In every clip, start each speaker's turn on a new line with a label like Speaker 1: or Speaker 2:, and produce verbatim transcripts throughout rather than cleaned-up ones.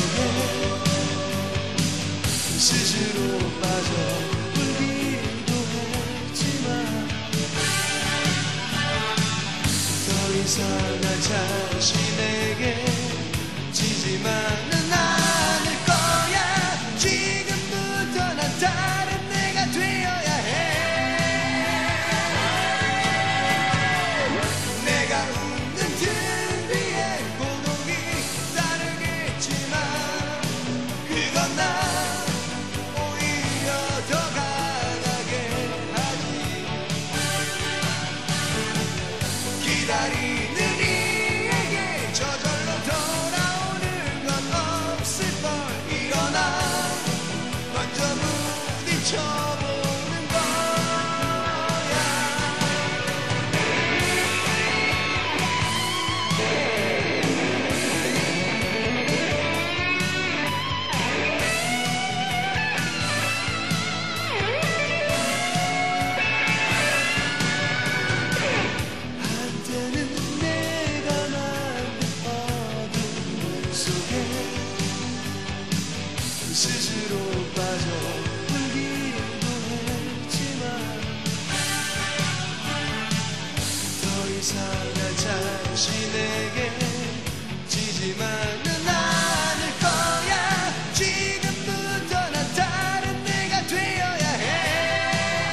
Speaker 1: 속에 스스로 빠져 울기도 했지만 더 이상 나 자신에게 지지만은 않을 거야. 지금부터 난 다른 내가 되어야 해. 내가 웃는 등 위에 고독이 따르겠지만 그건 나 오히려 더 강하게 하지. 기다리는 이에게 저절로 돌아오는 건 없을걸. 일어나 먼저 부딪혀보는 거야. 한때는 내가 만든 어둠 속에 스스로 빠져 울기도 했지만 더 이상 나 자신에게 지지만은 않을 거야. 지금부터 난 다른 내가 되어야 해.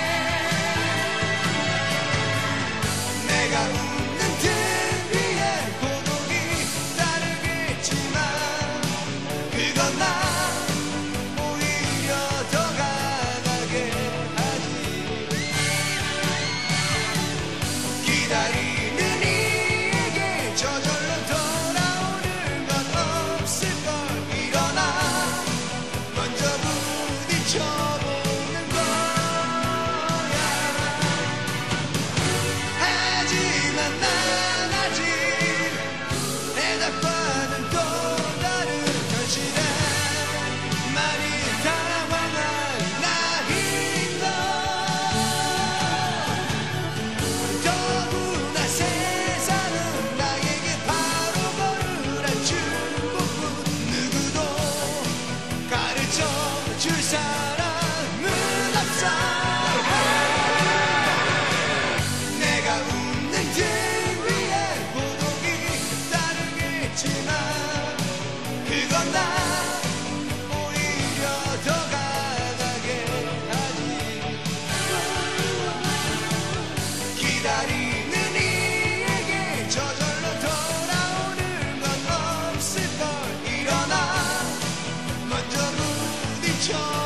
Speaker 1: 내가 웃는 등 위에 고독이 따르겠지만 그건 나 오히려 더 강하게 하지. 기다리는 이에게 저절로 돌아오는 건 없을걸. 일어나 먼저 부딪혀보는 거야. 하지만 난 아직 대답과는 또 다른 현실에 많이 당황한 나인 걸. 더구나 세상은 나에게 바로 걸으란 축복뿐 누구도 가르쳐 줄 사람은 없어. 내가 웃는 등 위에 고독이 따르겠지만 그건 나 오히려 더 강하게 하지. 기다리는 이에게 저절로 돌아오는 건 없을걸. 일어나 먼저 부딪혀